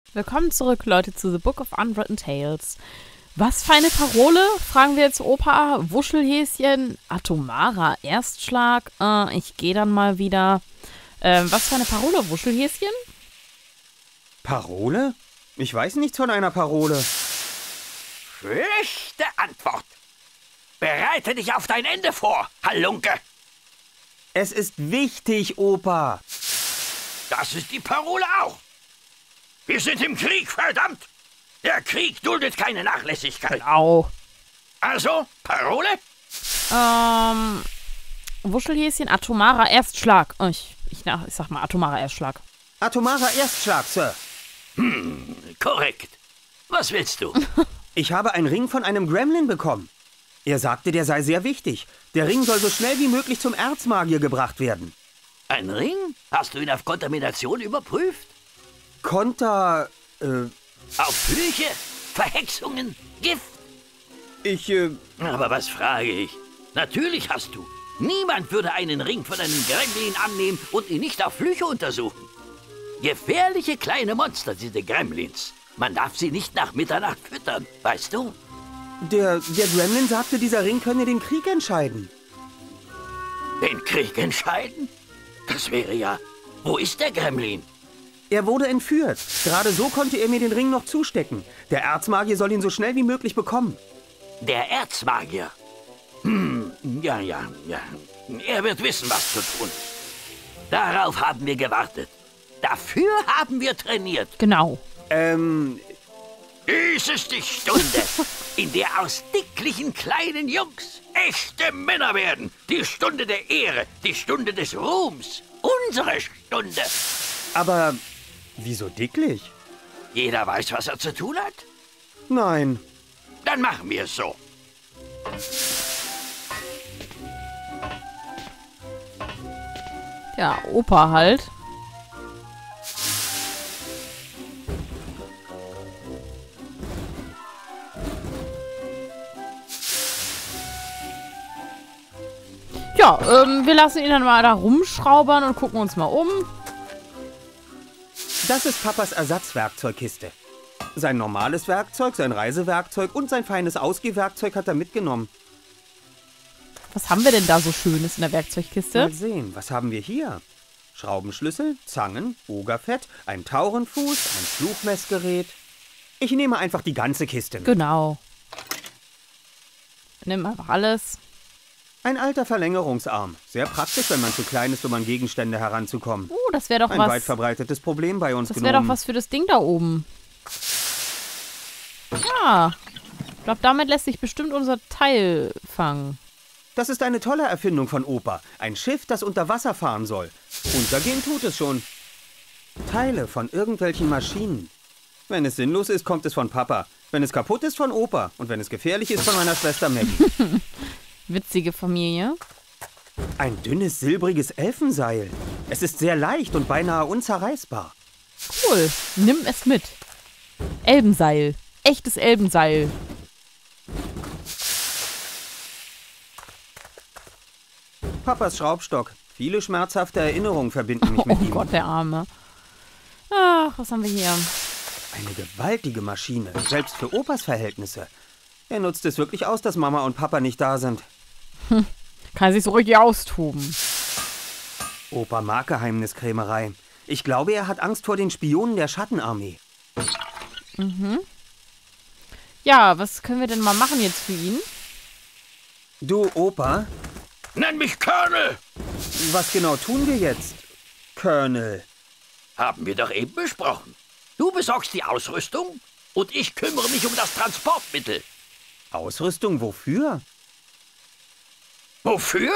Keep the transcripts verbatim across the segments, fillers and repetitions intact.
Willkommen zurück, Leute, zu The Book of Unwritten Tales. Was für eine Parole? Fragen wir jetzt Opa. Wuschelhäschen, atomarer Erstschlag. Äh, ich gehe dann mal wieder. Äh, was für eine Parole, Wuschelhäschen? Parole? Ich weiß nichts von einer Parole. Schlechte Antwort. Bereite dich auf dein Ende vor, Halunke. Es ist wichtig, Opa. Das ist die Parole auch. Wir sind im Krieg, verdammt. Der Krieg duldet keine Nachlässigkeit. Au. Also, Parole? Ähm, Wuschelhäschen, atomarer Erstschlag. Oh, ich, ich, ich sag mal atomarer Erstschlag. Atomarer Erstschlag, Sir. Hm, korrekt. Was willst du? Ich habe einen Ring von einem Gremlin bekommen. Er sagte, der sei sehr wichtig. Der Ring soll so schnell wie möglich zum Erzmagier gebracht werden. Ein Ring? Hast du ihn auf Kontamination überprüft? Konter... äh... Auf Flüche? Verhexungen? Gift? Ich, äh... Aber was frage ich? Natürlich hast du. Niemand würde einen Ring von einem Gremlin annehmen und ihn nicht auf Flüche untersuchen. Gefährliche kleine Monster, diese Gremlins. Man darf sie nicht nach Mitternacht füttern, weißt du? Der, der Gremlin sagte, dieser Ring könne den Krieg entscheiden. Den Krieg entscheiden? Das wäre ja... Wo ist der Gremlin? Er wurde entführt. Gerade so konnte er mir den Ring noch zustecken. Der Erzmagier soll ihn so schnell wie möglich bekommen. Der Erzmagier? Hm, ja, ja, ja. Er wird wissen, was zu tun. Darauf haben wir gewartet. Dafür haben wir trainiert. Genau. Ähm... Dies ist die Stunde, in der aus dicklichen kleinen Jungs echte Männer werden. Die Stunde der Ehre, die Stunde des Ruhms. Unsere Stunde. Aber wieso dicklich? Jeder weiß, was er zu tun hat? Nein. Dann machen wir es so. Ja, Opa halt. Ja, ähm, wir lassen ihn dann mal da rumschraubern und gucken uns mal um. Das ist Papas Ersatzwerkzeugkiste. Sein normales Werkzeug, sein Reisewerkzeug und sein feines Ausgehwerkzeug hat er mitgenommen. Was haben wir denn da so Schönes in der Werkzeugkiste? Mal sehen, was haben wir hier? Schraubenschlüssel, Zangen, Ogerfett, ein Taurenfuß, ein Fluchmessgerät. Ich nehme einfach die ganze Kiste mit. Genau. Nimm einfach alles. Ein alter Verlängerungsarm. Sehr praktisch, wenn man zu klein ist, um an Gegenstände heranzukommen. Uh, das wäre doch Ein was. weit verbreitetes Problem bei uns Das wäre genommen. doch was für das Ding da oben. Ja. Ich glaube, damit lässt sich bestimmt unser Teil fangen. Das ist eine tolle Erfindung von Opa. Ein Schiff, das unter Wasser fahren soll. Untergehen tut es schon. Teile von irgendwelchen Maschinen. Wenn es sinnlos ist, kommt es von Papa. Wenn es kaputt ist, von Opa. Und wenn es gefährlich ist, von meiner Schwester Maggie. Witzige Familie. Ein dünnes, silbriges Elfenseil. Es ist sehr leicht und beinahe unzerreißbar. Cool. Nimm es mit. Elbenseil. Echtes Elbenseil. Papas Schraubstock. Viele schmerzhafte Erinnerungen verbinden mich mit Oh ihm. Gott, der Arme. Ach, was haben wir hier? Eine gewaltige Maschine, selbst für Opas Verhältnisse. Er nutzt es wirklich aus, dass Mama und Papa nicht da sind. Kann sich so richtig austoben. Opa mag Geheimniskrämerei. Ich glaube, er hat Angst vor den Spionen der Schattenarmee. Mhm. Ja, was können wir denn mal machen jetzt für ihn? Du, Opa, Nenn mich Colonel! was genau tun wir jetzt, Colonel? Haben wir doch eben besprochen. Du besorgst die Ausrüstung und ich kümmere mich um das Transportmittel. Ausrüstung wofür? Wofür?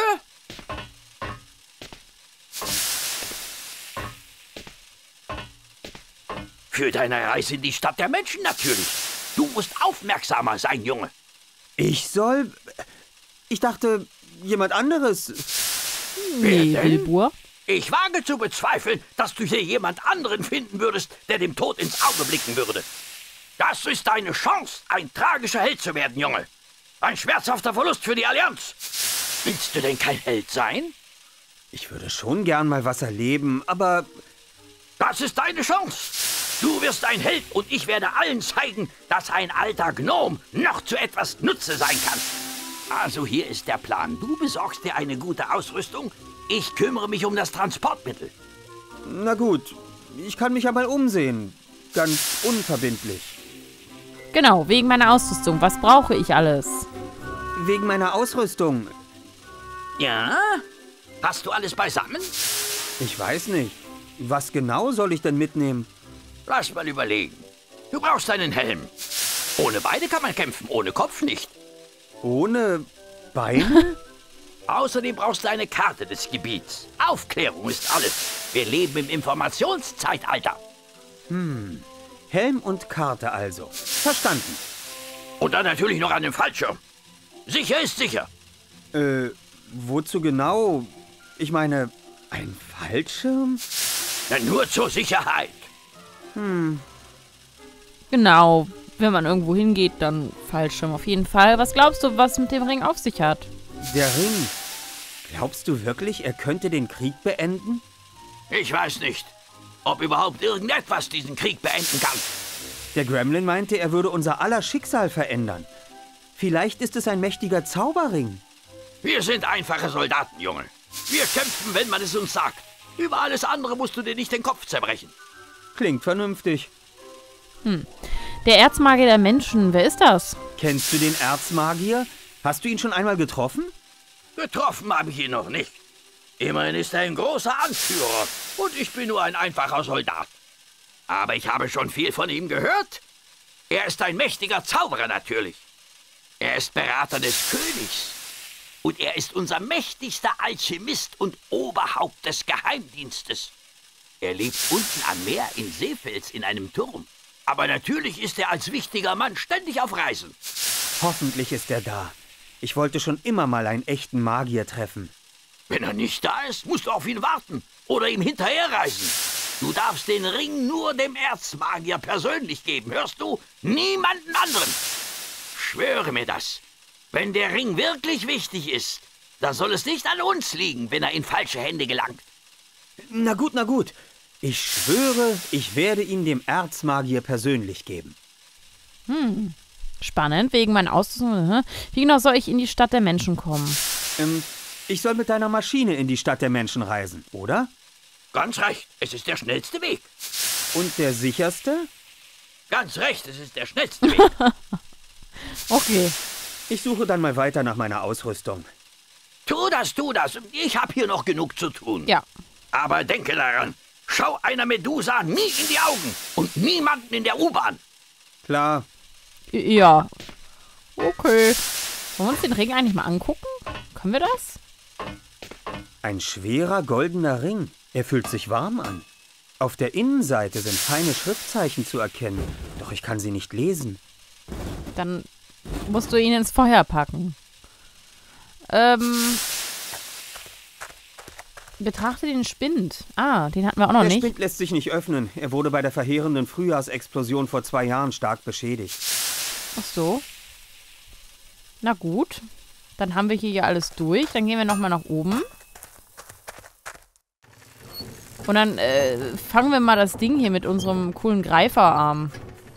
Für deine Reise in die Stadt der Menschen natürlich. Du musst aufmerksamer sein, Junge. Ich soll... Ich dachte, jemand anderes... Nee, Wer denn? Wilbur. Ich wage zu bezweifeln, dass du hier jemand anderen finden würdest, der dem Tod ins Auge blicken würde. Das ist deine Chance, ein tragischer Held zu werden, Junge. Ein schmerzhafter Verlust für die Allianz. Willst du denn kein Held sein? Ich würde schon gern mal was erleben, aber Das ist deine Chance. Du wirst ein Held und ich werde allen zeigen, dass ein alter Gnom noch zu etwas Nutze sein kann. Also hier ist der Plan. Du besorgst dir eine gute Ausrüstung. Ich kümmere mich um das Transportmittel. Na gut, ich kann mich ja mal umsehen. Ganz unverbindlich. Genau, wegen meiner Ausrüstung. Was brauche ich alles? Wegen meiner Ausrüstung. Ja? Hast du alles beisammen? Ich weiß nicht. Was genau soll ich denn mitnehmen? Lass mal überlegen. Du brauchst einen Helm. Ohne Beine kann man kämpfen, ohne Kopf nicht. Ohne Bein? Außerdem brauchst du eine Karte des Gebiets. Aufklärung ist alles. Wir leben im Informationszeitalter. Hm. Helm und Karte also. Verstanden. Und dann natürlich noch einen Fallschirm. Sicher ist sicher. Äh, wozu genau? Ich meine, ein Fallschirm? Na, nur zur Sicherheit. Hm. Genau. Wenn man irgendwo hingeht, dann Fallschirm auf jeden Fall. Was glaubst du, was mit dem Ring auf sich hat? Der Ring. Glaubst du wirklich, er könnte den Krieg beenden? Ich weiß nicht, ob überhaupt irgendetwas diesen Krieg beenden kann. Der Gremlin meinte, er würde unser aller Schicksal verändern. Vielleicht ist es ein mächtiger Zauberring. Wir sind einfache Soldaten, Junge. Wir kämpfen, wenn man es uns sagt. Über alles andere musst du dir nicht den Kopf zerbrechen. Klingt vernünftig. Hm. Der Erzmagier der Menschen, wer ist das? Kennst du den Erzmagier? Hast du ihn schon einmal getroffen? Getroffen habe ich ihn noch nicht. Immerhin ist er ein großer Anführer und ich bin nur ein einfacher Soldat. Aber ich habe schon viel von ihm gehört. Er ist ein mächtiger Zauberer natürlich. Er ist Berater des Königs. Und er ist unser mächtigster Alchemist und Oberhaupt des Geheimdienstes. Er lebt unten am Meer in Seefels in einem Turm. Aber natürlich ist er als wichtiger Mann ständig auf Reisen. Hoffentlich ist er da. Ich wollte schon immer mal einen echten Magier treffen. Wenn er nicht da ist, musst du auf ihn warten oder ihm hinterherreisen. Du darfst den Ring nur dem Erzmagier persönlich geben, hörst du? Niemanden anderen. Schwöre mir das. Wenn der Ring wirklich wichtig ist, dann soll es nicht an uns liegen, wenn er in falsche Hände gelangt. Na gut, na gut. Ich schwöre, ich werde ihn dem Erzmagier persönlich geben. Hm, spannend, wegen meiner Ausrüstung. Wie genau soll ich in die Stadt der Menschen kommen? Ähm, ich soll mit deiner Maschine in die Stadt der Menschen reisen, oder? Ganz recht, es ist der schnellste Weg. Und der sicherste? Ganz recht, es ist der schnellste Weg. Okay. Ich suche dann mal weiter nach meiner Ausrüstung. Tu das, tu das. Ich habe hier noch genug zu tun. Ja. Aber denke daran, schau einer Medusa nie in die Augen und niemanden in der U-Bahn. Klar. Ja. Okay. Wollen wir uns den Ring eigentlich mal angucken? Können wir das? Ein schwerer goldener Ring. Er fühlt sich warm an. Auf der Innenseite sind feine Schriftzeichen zu erkennen, doch ich kann sie nicht lesen. Dann musst du ihn ins Feuer packen. Ähm. Betrachte den Spind. Ah, den hatten wir auch noch der nicht. Der Spind lässt sich nicht öffnen. Er wurde bei der verheerenden Frühjahrsexplosion vor zwei Jahren stark beschädigt. Ach so. Na gut. Dann haben wir hier ja alles durch. Dann gehen wir nochmal nach oben. Und dann äh, fangen wir mal das Ding hier mit unserem coolen Greiferarm.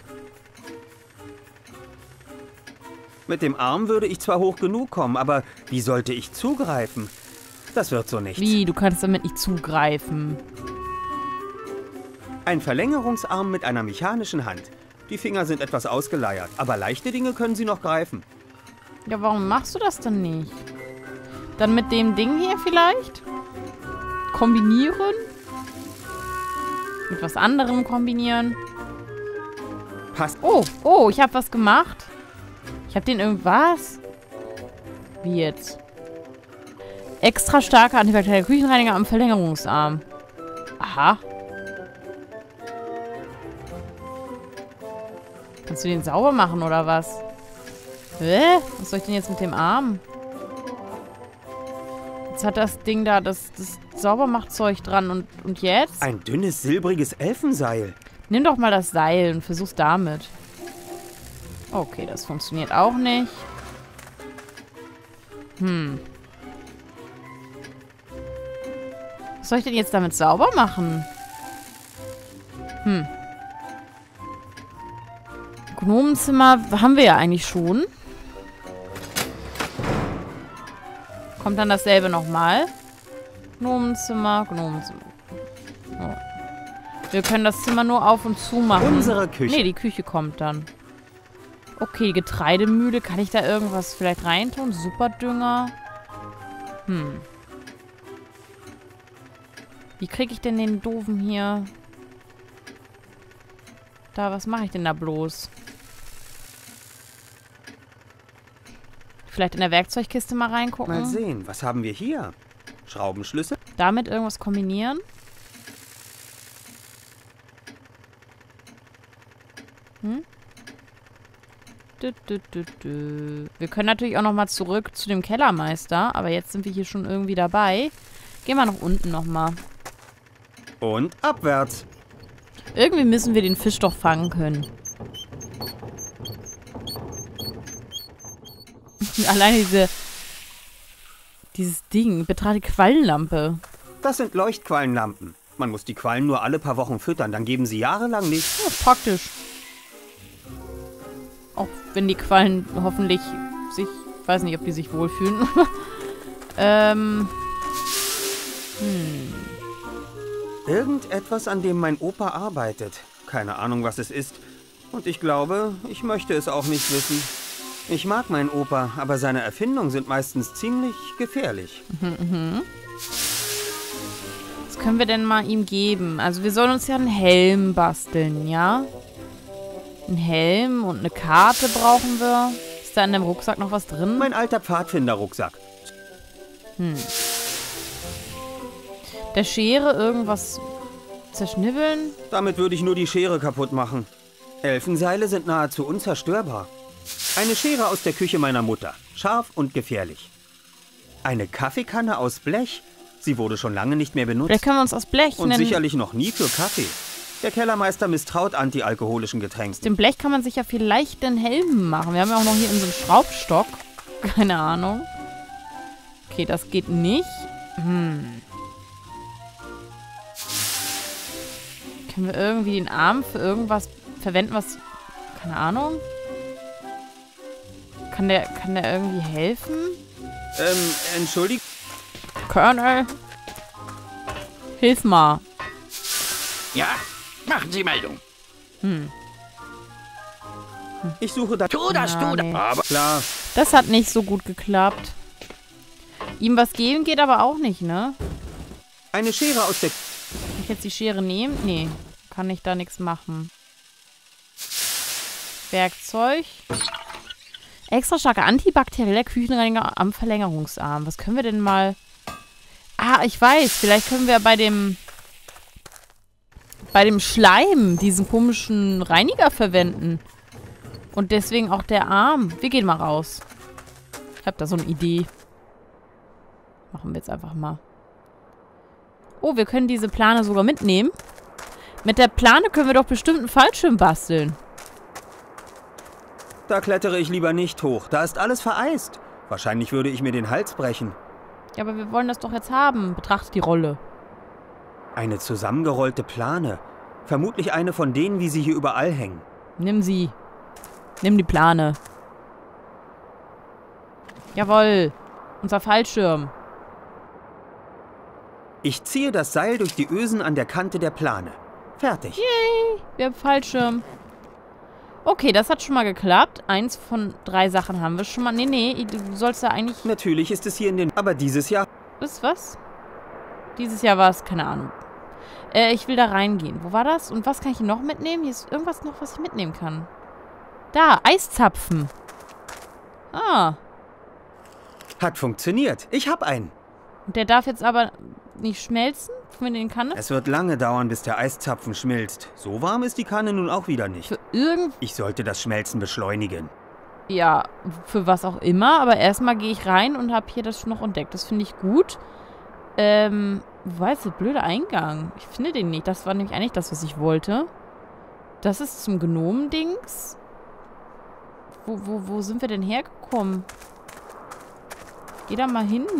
Mit dem Arm würde ich zwar hoch genug kommen, aber wie sollte ich zugreifen? Das wird so nichts. Wie? Du kannst damit nicht zugreifen. Ein Verlängerungsarm mit einer mechanischen Hand. Die Finger sind etwas ausgeleiert, aber leichte Dinge können sie noch greifen. Ja, warum machst du das denn nicht? Dann mit dem Ding hier vielleicht? Kombinieren? Mit was anderem kombinieren? Passt. Oh, oh, ich habe was gemacht. Ich habe den irgendwas. Wie jetzt? Extra starker antibakterieller Küchenreiniger am Verlängerungsarm. Aha. Kannst du den sauber machen oder was? Hä? Was soll ich denn jetzt mit dem Arm? Jetzt hat das Ding da das, das Saubermachzeug dran und, und jetzt? Ein dünnes, silbriges Elfenseil. Nimm doch mal das Seil und versuch's damit. Okay, das funktioniert auch nicht. Hm. Was soll ich denn jetzt damit sauber machen? Hm. Gnomenzimmer haben wir ja eigentlich schon. Kommt dann dasselbe nochmal. Gnomenzimmer, Gnomenzimmer. Oh. Wir können das Zimmer nur auf und zu machen. Unsere Küche. Nee, die Küche kommt dann. Okay, Getreidemühle. Kann ich da irgendwas vielleicht reintun? Superdünger. Hm. Wie kriege ich denn den doofen hier? Da, was mache ich denn da bloß? Vielleicht in der Werkzeugkiste mal reingucken. Mal sehen, was haben wir hier? Schraubenschlüssel? Damit irgendwas kombinieren. Hm? Du, du, du, du. Wir können natürlich auch nochmal zurück zu dem Kellermeister, aber jetzt sind wir hier schon irgendwie dabei. Gehen wir nach unten nochmal. Und abwärts. Irgendwie müssen wir den Fisch doch fangen können. Alleine diese... Dieses Ding. Betrate Quallenlampe. Das sind Leuchtquallenlampen. Man muss die Quallen nur alle paar Wochen füttern, dann geben sie jahrelang Licht. Ja, praktisch. Auch wenn die Quallen hoffentlich sich... weiß nicht, ob die sich wohlfühlen. ähm... Hm... Irgendetwas, an dem mein Opa arbeitet. Keine Ahnung, was es ist. Und ich glaube, ich möchte es auch nicht wissen. Ich mag meinen Opa, aber seine Erfindungen sind meistens ziemlich gefährlich. Mhm, mhm. Was können wir denn mal ihm geben? Also wir sollen uns ja einen Helm basteln, ja? Ein Helm und eine Karte brauchen wir. Ist da in dem Rucksack noch was drin? Mein alter Pfadfinder-Rucksack. Hm. Der Schere irgendwas zerschnibbeln? Damit würde ich nur die Schere kaputt machen. Elfenseile sind nahezu unzerstörbar. Eine Schere aus der Küche meiner Mutter. Scharf und gefährlich. Eine Kaffeekanne aus Blech. Sie wurde schon lange nicht mehr benutzt. Vielleicht können wir uns aus Blech Und nennen. sicherlich noch nie für Kaffee. Der Kellermeister misstraut antialkoholischen Getränken. Aus dem Blech kann man sich ja vielleicht den Helm machen. Wir haben ja auch noch hier in so einen Schraubstock. Keine Ahnung. Okay, das geht nicht. Hm. Können wir irgendwie den Arm für irgendwas verwenden, was... Keine Ahnung. Kann der, kann der irgendwie helfen? Ähm, entschuldigt. Colonel? Hilf mal. Ja? Machen Sie Meldung. Hm. Ich suche da... Tu das, Ja, tu das. nee. Aber Klar. Das hat nicht so gut geklappt. Ihm was geben geht aber auch nicht, ne? Eine Schere aus der... Kann ich jetzt die Schere nehmen? Nee. Kann ich da nichts machen. Werkzeug. Extra starker antibakterieller Küchenreiniger am Verlängerungsarm. Was können wir denn mal... Ah, ich weiß. Vielleicht können wir bei dem... Bei dem Schleim diesen komischen Reiniger verwenden. Und deswegen auch der Arm. Wir gehen mal raus. Ich habe da so eine Idee. Machen wir jetzt einfach mal. Oh, wir können diese Plane sogar mitnehmen. Mit der Plane können wir doch bestimmt einen Fallschirm basteln. Da klettere ich lieber nicht hoch. Da ist alles vereist. Wahrscheinlich würde ich mir den Hals brechen. Ja, aber wir wollen das doch jetzt haben. Betrachtet die Rolle. Eine zusammengerollte Plane. Vermutlich eine von denen, wie sie hier überall hängen. Nimm sie. Nimm die Plane. Jawohl. Unser Fallschirm. Ich ziehe das Seil durch die Ösen an der Kante der Plane. Fertig. Yay. Wir haben Fallschirm. Okay, das hat schon mal geklappt. Eins von drei Sachen haben wir schon mal. Nee, nee, du sollst ja eigentlich... Natürlich ist es hier in den... Aber dieses Jahr... Ist was? Dieses Jahr war es, keine Ahnung. Äh, ich will da reingehen. Wo war das? Und was kann ich noch mitnehmen? Hier ist irgendwas noch, was ich mitnehmen kann. Da, Eiszapfen. Ah. Hat funktioniert. Ich hab einen. Und der darf jetzt aber nicht schmelzen, wenn den Kanne? Es wird lange dauern, bis der Eiszapfen schmilzt. So warm ist die Kanne nun auch wieder nicht. Für irgend... Ich sollte das Schmelzen beschleunigen. Ja, für was auch immer. Aber erstmal gehe ich rein und habe hier das noch entdeckt. Das finde ich gut. Ähm, wo war jetzt der blöde Eingang? Ich finde den nicht. Das war nämlich eigentlich das, was ich wollte. Das ist zum Gnomendings. Wo, wo, wo sind wir denn hergekommen? Geh da mal hin.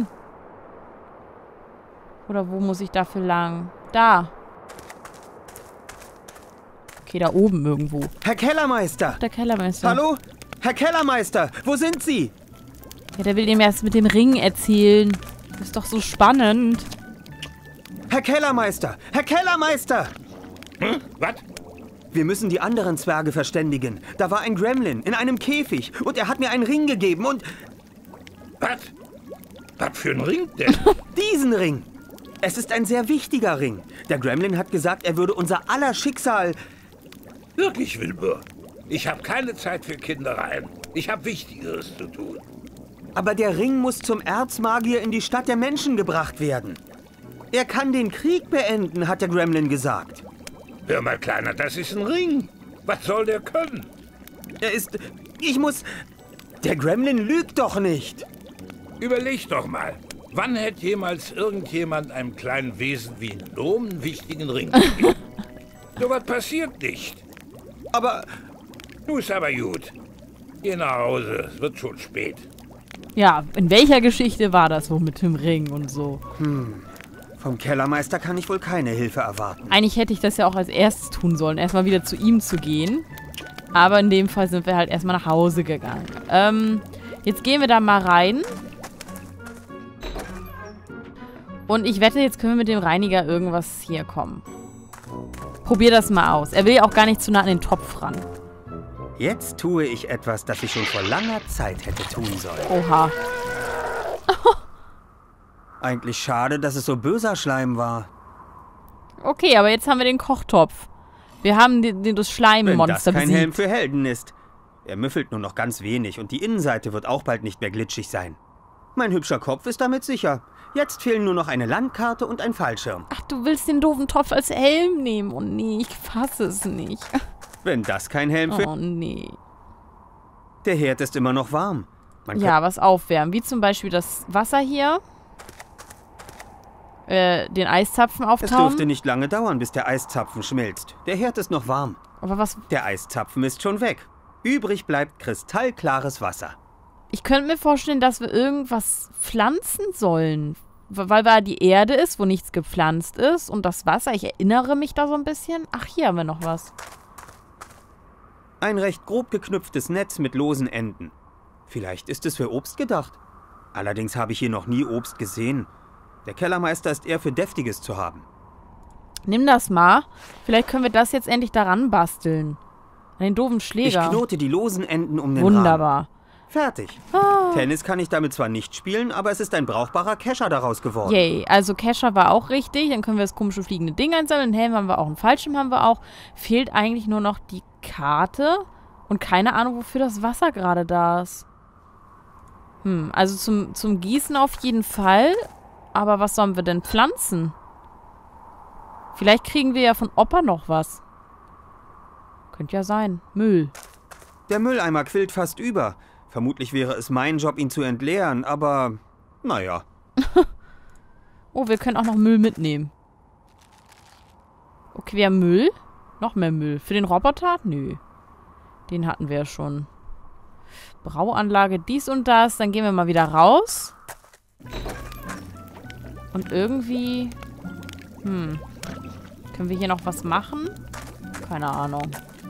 Oder wo muss ich dafür lang? Da. Okay, da oben irgendwo. Herr Kellermeister! Der Kellermeister. Hallo? Herr Kellermeister, wo sind Sie? Ja, der will dem erst mit dem Ring erzählen. Das ist doch so spannend. Herr Kellermeister! Herr Kellermeister! Hm? Was? Wir müssen die anderen Zwerge verständigen. Da war ein Gremlin in einem Käfig und er hat mir einen Ring gegeben und... Was? Was für ein Ring denn? Diesen Ring! Es ist ein sehr wichtiger Ring. Der Gremlin hat gesagt, er würde unser aller Schicksal... Wirklich, Wilbur. Ich habe keine Zeit für Kindereien. Ich habe Wichtigeres zu tun. Aber der Ring muss zum Erzmagier in die Stadt der Menschen gebracht werden. Er kann den Krieg beenden, hat der Gremlin gesagt. Hör mal, Kleiner, das ist ein Ring. Was soll der können? Er ist... Ich muss... Der Gremlin lügt doch nicht. Überleg doch mal. Wann hätte jemals irgendjemand einem kleinen Wesen wie ein Gnome einen wichtigen Ring gegeben? So was passiert nicht. Aber... Du ist aber gut. Geh nach Hause, es wird schon spät. Ja, in welcher Geschichte war das so mit dem Ring und so? Vom Kellermeister kann ich wohl keine Hilfe erwarten. Eigentlich hätte ich das ja auch als erstes tun sollen, erstmal wieder zu ihm zu gehen. Aber in dem Fall sind wir halt erstmal nach Hause gegangen. Ähm, jetzt gehen wir da mal rein. Und ich wette, jetzt können wir mit dem Reiniger irgendwas hier kommen. Probier das mal aus. Er will ja auch gar nicht zu nah an den Topf ran. Jetzt tue ich etwas, das ich schon vor langer Zeit hätte tun sollen. Oha. Eigentlich schade, dass es so böser Schleim war. Okay, aber jetzt haben wir den Kochtopf. Wir haben die, die, das Wenn Schleimmonster das kein Helm besiegt. für Helden ist. Er müffelt nur noch ganz wenig und die Innenseite wird auch bald nicht mehr glitschig sein. Mein hübscher Kopf ist damit sicher. Jetzt fehlen nur noch eine Landkarte und ein Fallschirm. Ach, du willst den doofen Topf als Helm nehmen? Oh nee, ich fasse es nicht. Wenn das kein Helm für... Oh nee. Der Herd ist immer noch warm. Man Ja, was aufwärmen. Wie zum Beispiel das Wasser hier. Äh, den Eiszapfen Es dürfte auftauen. nicht lange dauern, bis der Eiszapfen schmilzt. Der Herd ist noch warm. Aber was... Der Eiszapfen ist schon weg. Übrig bleibt kristallklares Wasser. Ich könnte mir vorstellen, dass wir irgendwas pflanzen sollen. Weil da die Erde ist, wo nichts gepflanzt ist. Und das Wasser, ich erinnere mich da so ein bisschen. Ach, hier haben wir noch was. Ein recht grob geknüpftes Netz mit losen Enden. Vielleicht ist es für Obst gedacht. Allerdings habe ich hier noch nie Obst gesehen. Der Kellermeister ist eher für Deftiges zu haben. Nimm das mal. Vielleicht können wir das jetzt endlich daran basteln. An den doofen Ich Schläger. knote die losen Enden um den Rahmen. Wunderbar. Fertig. Ah. Tennis kann ich damit zwar nicht spielen, aber es ist ein brauchbarer Kescher daraus geworden. Yay, also Kescher war auch richtig. Dann können wir das komische fliegende Ding einsammeln. Einen Helm haben wir auch, einen Fallschirm haben wir auch. Fehlt eigentlich nur noch die Karte. Und keine Ahnung, wofür das Wasser gerade da ist. Hm, also zum, zum Gießen auf jeden Fall. Aber was sollen wir denn pflanzen? Vielleicht kriegen wir ja von Opa noch was. Könnte ja sein. Müll. Der Mülleimer quillt fast über. Vermutlich wäre es mein Job, ihn zu entleeren, aber naja. Oh, wir können auch noch Müll mitnehmen. Okay, wir haben Müll. Noch mehr Müll. Für den Roboter? Nö. Den hatten wir ja schon. Brauanlage, dies und das. Dann gehen wir mal wieder raus. Und irgendwie... Hm. Können wir hier noch was machen? Keine Ahnung.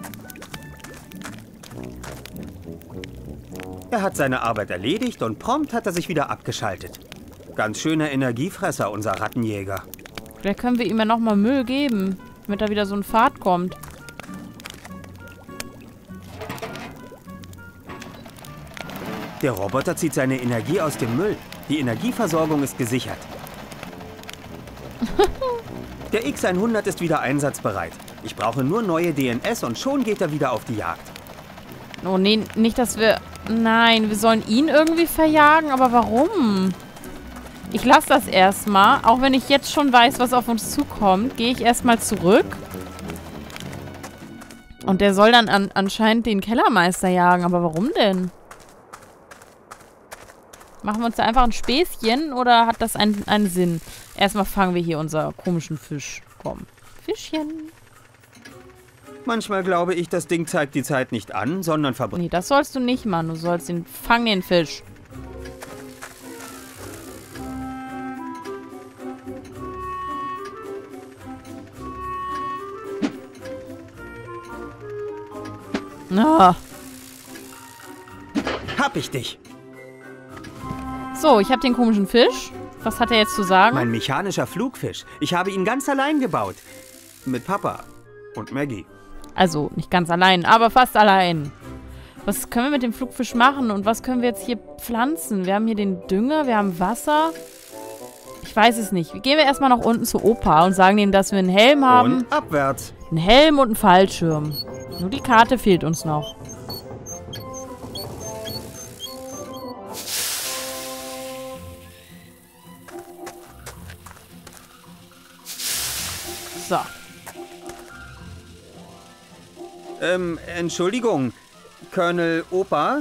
Er hat seine Arbeit erledigt und prompt hat er sich wieder abgeschaltet. Ganz schöner Energiefresser, unser Rattenjäger. Vielleicht können wir ihm ja nochmal Müll geben, damit da wieder so ein Fahrt kommt. Der Roboter zieht seine Energie aus dem Müll. Die Energieversorgung ist gesichert. Der X hundert ist wieder einsatzbereit. Ich brauche nur neue D N S und schon geht er wieder auf die Jagd. Oh nee, nicht, dass wir... Nein, wir sollen ihn irgendwie verjagen, aber warum? Ich lasse das erstmal. Auch wenn ich jetzt schon weiß, was auf uns zukommt, gehe ich erstmal zurück. Und der soll dann an, anscheinend den Kellermeister jagen. Aber warum denn? Machen wir uns da einfach ein Späßchen oder hat das einen, einen Sinn? Erstmal fangen wir hier unser komischen Fisch. Komm. Fischchen. Manchmal glaube ich, das Ding zeigt die Zeit nicht an, sondern verbringt. Nee, das sollst du nicht machen. Du sollst den... Fang den Fisch. Ah. Hab ich dich. So, ich habe den komischen Fisch. Was hat er jetzt zu sagen? Mein mechanischer Flugfisch. Ich habe ihn ganz allein gebaut. Mit Papa und Maggie. Also, nicht ganz allein, aber fast allein. Was können wir mit dem Flugfisch machen und was können wir jetzt hier pflanzen? Wir haben hier den Dünger, wir haben Wasser. Ich weiß es nicht. Gehen wir erstmal nach unten zu Opa und sagen ihm, dass wir einen Helm haben. Und abwärts. Einen Helm und einen Fallschirm. Nur die Karte fehlt uns noch. So. Ähm, Entschuldigung. Colonel Opa?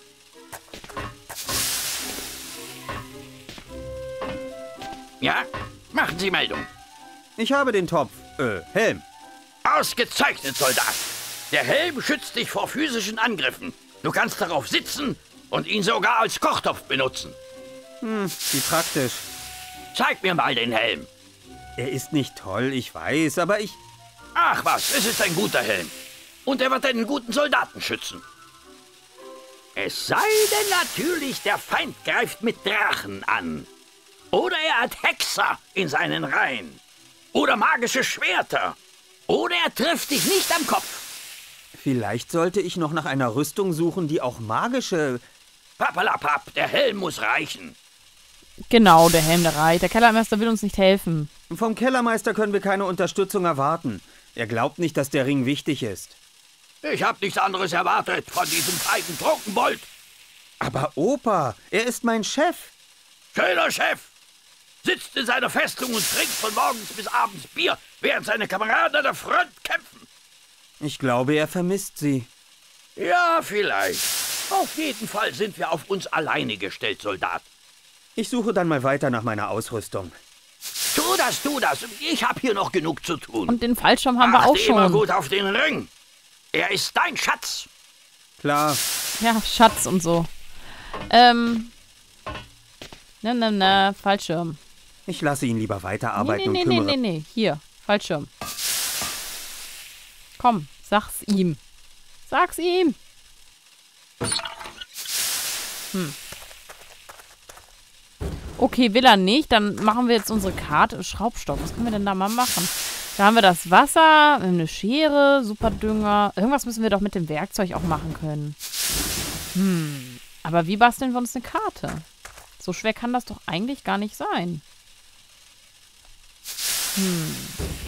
Ja? Machen Sie Meldung. Ich habe den Topf. Äh, Helm. Ausgezeichnet, Soldat. Der Helm schützt dich vor physischen Angriffen. Du kannst darauf sitzen und ihn sogar als Kochtopf benutzen. Hm, wie praktisch. Zeig mir mal den Helm. Er ist nicht toll, ich weiß, aber ich... Ach was, es ist ein guter Helm. Und er wird einen guten Soldaten schützen. Es sei denn natürlich, der Feind greift mit Drachen an. Oder er hat Hexer in seinen Reihen. Oder magische Schwerter. Oder er trifft dich nicht am Kopf. Vielleicht sollte ich noch nach einer Rüstung suchen, die auch magische... Pappalapapp, der Helm muss reichen. Genau, der Helm der reicht. Der Kellermeister will uns nicht helfen. Vom Kellermeister können wir keine Unterstützung erwarten. Er glaubt nicht, dass der Ring wichtig ist. Ich habe nichts anderes erwartet von diesem feigen Trunkenbold. Aber Opa, er ist mein Chef. Schöner Chef. Sitzt in seiner Festung und trinkt von morgens bis abends Bier, während seine Kameraden an der Front kämpfen. Ich glaube, er vermisst sie. Ja, vielleicht. Auf jeden Fall sind wir auf uns alleine gestellt, Soldat. Ich suche dann mal weiter nach meiner Ausrüstung. Tu das, tu das. Ich habe hier noch genug zu tun. Und den Fallschirm haben wir auch Achte immer schon. gut auf den Ring. Er ist dein Schatz. Klar. Ja, Schatz und so. Ähm. Na, na, na, Fallschirm. Ich lasse ihn lieber weiterarbeiten Nee, nee, und nee, kümmere... nee, nee, hier, Fallschirm. Komm, sag's ihm. Sag's ihm. Hm. Okay, will er nicht. Dann machen wir jetzt unsere Karte. Schraubstock, was können wir denn da mal machen? Da haben wir das Wasser, eine Schere, Superdünger. Irgendwas müssen wir doch mit dem Werkzeug auch machen können. Hm. Aber wie basteln wir uns eine Karte? So schwer kann das doch eigentlich gar nicht sein. Hm.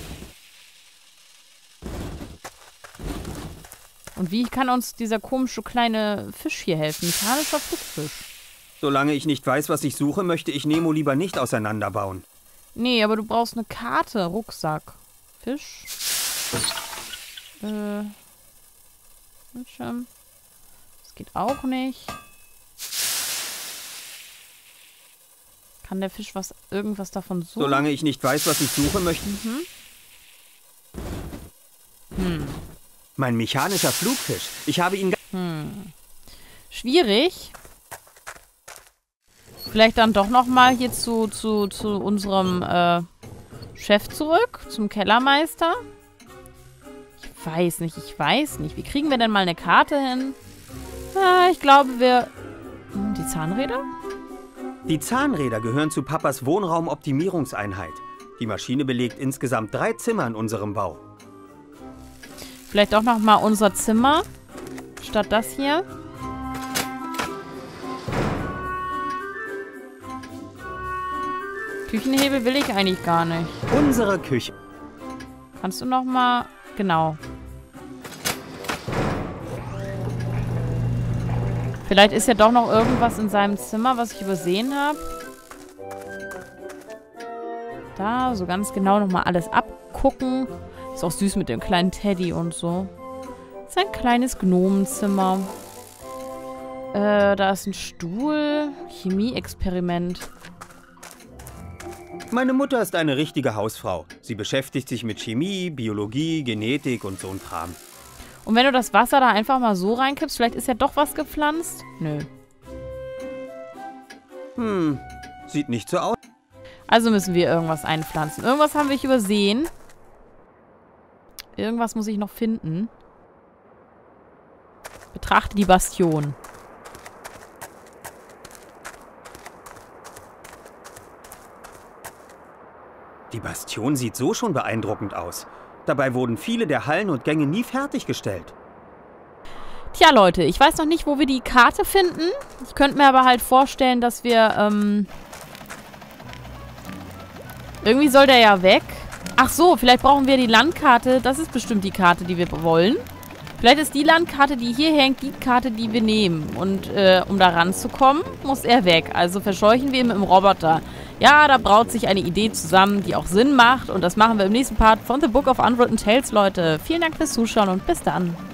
Und wie kann uns dieser komische kleine Fisch hier helfen? Mechanischer Flugfisch. Solange ich nicht weiß, was ich suche, möchte ich Nemo lieber nicht auseinanderbauen. Nee, aber du brauchst eine Karte. Rucksack. Fisch. Äh. Bildschirm. Das geht auch nicht. Kann der Fisch was, irgendwas davon suchen? Solange ich nicht weiß, was ich suche, möchte... Mhm. Hm. Mein mechanischer Flugfisch. Ich habe ihn... Hm. Schwierig. Vielleicht dann doch nochmal hier zu, zu, zu unserem äh, Chef zurück, zum Kellermeister. Ich weiß nicht, ich weiß nicht. Wie kriegen wir denn mal eine Karte hin? Ah, ich glaube, wir... Hm, die Zahnräder? Die Zahnräder gehören zu Papas Wohnraumoptimierungseinheit. Die Maschine belegt insgesamt drei Zimmer in unserem Bau. Vielleicht auch nochmal unser Zimmer, statt das hier. Küchenhebel will ich eigentlich gar nicht. Unsere Küche. Kannst du nochmal... Genau. Vielleicht ist ja doch noch irgendwas in seinem Zimmer, was ich übersehen habe. Da, so ganz genau nochmal alles abgucken. Ist auch süß mit dem kleinen Teddy und so. Das ist ein kleines Gnomenzimmer. Äh, da ist ein Stuhl. Chemieexperiment. Meine Mutter ist eine richtige Hausfrau. Sie beschäftigt sich mit Chemie, Biologie, Genetik und so ein Kram. Und wenn du das Wasser da einfach mal so reinkippst, vielleicht ist ja doch was gepflanzt? Nö. Hm, sieht nicht so aus. Also müssen wir irgendwas einpflanzen. Irgendwas haben wir übersehen. Irgendwas muss ich noch finden. Betrachte die Bastion. Die Bastion sieht so schon beeindruckend aus. Dabei wurden viele der Hallen und Gänge nie fertiggestellt. Tja, Leute, ich weiß noch nicht, wo wir die Karte finden. Ich könnte mir aber halt vorstellen, dass wir, ähm... irgendwie soll der ja weg. Ach so, vielleicht brauchen wir die Landkarte. Das ist bestimmt die Karte, die wir wollen. Vielleicht ist die Landkarte, die hier hängt, die Karte, die wir nehmen. Und äh, um da ranzukommen, muss er weg. Also verscheuchen wir ihn mit dem Roboter. Ja, da braut sich eine Idee zusammen, die auch Sinn macht. Und das machen wir im nächsten Part von The Book of Unwritten Tales, Leute. Vielen Dank fürs Zuschauen und bis dann.